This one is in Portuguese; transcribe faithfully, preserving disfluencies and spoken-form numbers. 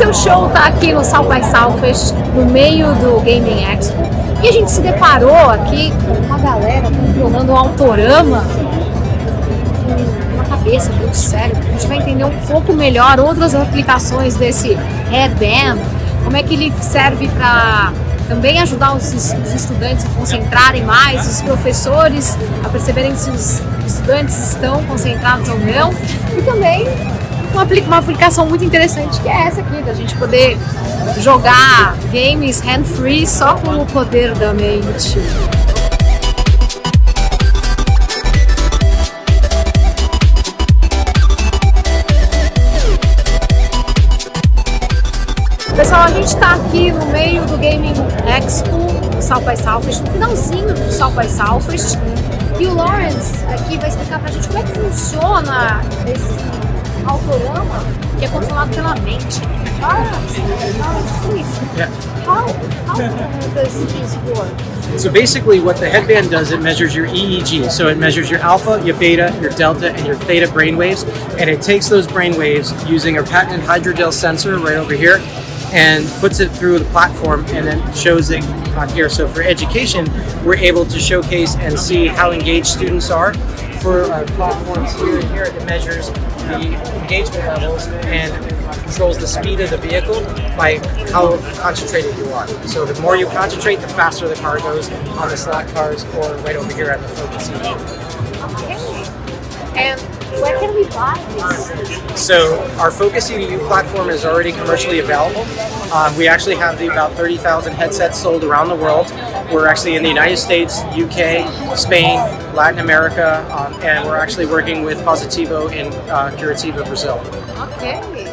seu show está aqui no South by Southwest, no meio do Gaming Expo, e a gente se deparou aqui com uma galera controlando um autorama, uma cabeça muito séria. A gente vai entender um pouco melhor outras aplicações desse headband, como é que ele serve para também ajudar os, os estudantes a concentrarem mais, os professores a perceberem se os estudantes estão concentrados ou não, e também uma, uma aplicação muito interessante que é essa aqui, da gente poder jogar games hand-free só com o poder da mente. Pessoal, a gente está aqui no meio do Gaming Expo, South by Southwest, no finalzinho do South by Southwest, e o Lawrence aqui vai explicar pra gente como é que funciona esse autorama que é controlado pela mente. Lawrence, Lawrence, please. Yeah. How, how does this work? So basically what the headband does, it measures your E E G. So it measures your alpha, your beta, your delta, and your theta brainwaves. And it takes those brainwaves using our patented hydrogel sensor right over here and puts it through the platform and then shows it on here. So for education, we're able to showcase and see how engaged students are. For our platforms here and here, it measures the engagement levels and controls the speed of the vehicle by how concentrated you are. So the more you concentrate, the faster the car goes on the slot cars or right over here at the focus E U. Okay. And where can we buy this? So our Focus E D U platform is already commercially available. Um, we actually have the, about thirty thousand headsets sold around the world. We're actually in the United States, U K, Spain, Latin America, um, and we're actually working with Positivo in uh, Curitiba, Brazil. Okay.